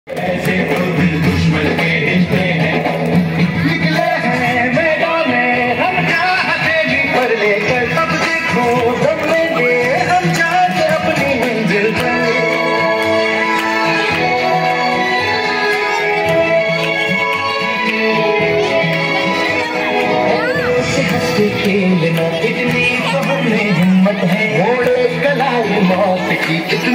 ऐसे तो दिल दुश्मन के रिश्ते हैं, निकले हैं मैदान में हम चाहते भी पर लेकर, अब देखो दम लेंगे हम जाके अपनी मंजिल पर। हंसते खेलना इतनी तो हमें हिम्मत है, घोड़े कलाई मौत की